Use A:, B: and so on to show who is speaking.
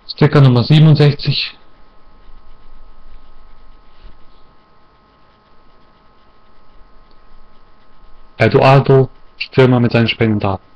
A: Stecker Nummer 67. Eduardo Stürmer mit seinen Spendendaten.